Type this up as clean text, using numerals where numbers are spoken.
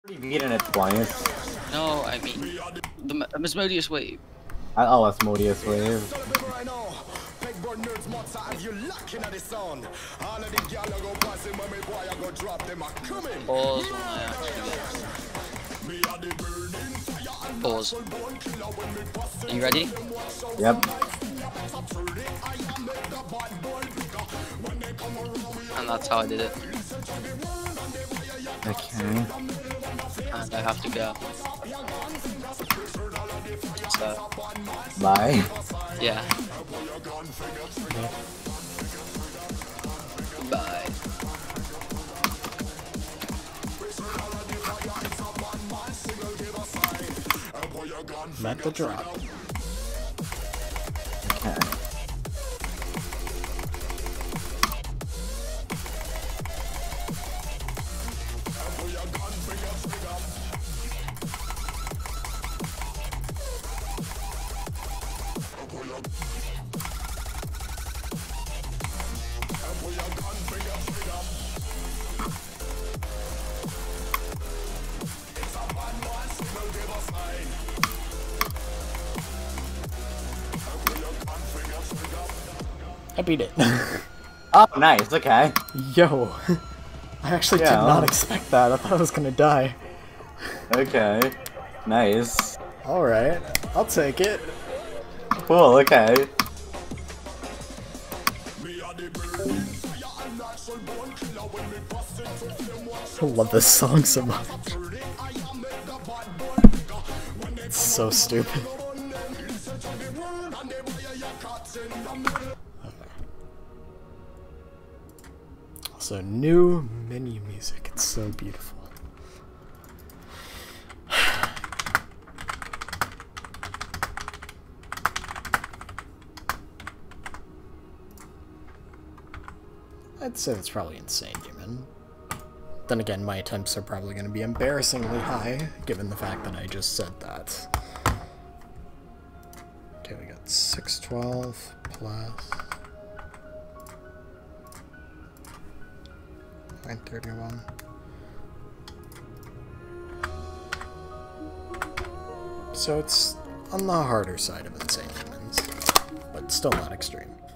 You've eaten it twice. No, I mean the Asmodeus wave. Oh, Asmodeus wave. Pause when I actually get. Pause. Are you ready? Yep. And that's how I did it. Okay. And I have to go. So. Bye. Yeah. Bye. Met the drop. Okay. I beat it. Oh, nice. Okay. Yo. I actually did not expect that. I thought I was gonna die. Okay. Nice. Alright. I'll take it. Cool. Okay. I love this song so much. It's so stupid. So new menu music, it's so beautiful. I'd say that's probably insane, human. Then again, my attempts are probably going to be embarrassingly high, given the fact that I just said that. Okay, we got 612 plus 931. So it's on the harder side of insane humans, but still not extreme.